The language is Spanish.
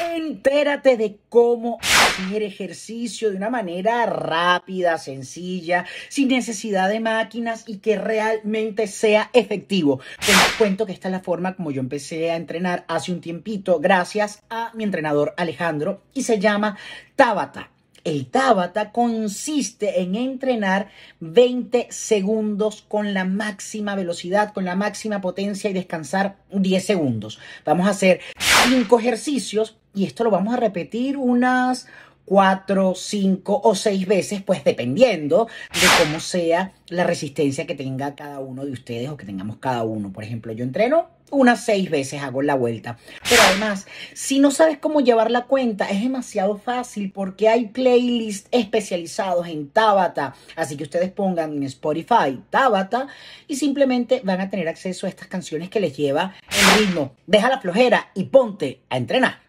Entérate de cómo hacer ejercicio de una manera rápida, sencilla, sin necesidad de máquinas y que realmente sea efectivo. Te cuento que esta es la forma como yo empecé a entrenar hace un tiempito gracias a mi entrenador Alejandro y se llama Tabata. El Tabata consiste en entrenar 20 segundos con la máxima velocidad, con la máxima potencia y descansar 10 segundos. Vamos a hacer 5 ejercicios y esto lo vamos a repetir unas 4, 5 o 6 veces, pues dependiendo de cómo sea la resistencia que tenga cada uno de ustedes o que tengamos cada uno. Por ejemplo, yo entreno unas 6 veces, hago la vuelta. Pero además, si no sabes cómo llevar la cuenta, es demasiado fácil porque hay playlists especializados en Tabata. Así que ustedes pongan en Spotify Tabata y simplemente van a tener acceso a estas canciones que les lleva el ritmo. Deja la flojera y ponte a entrenar.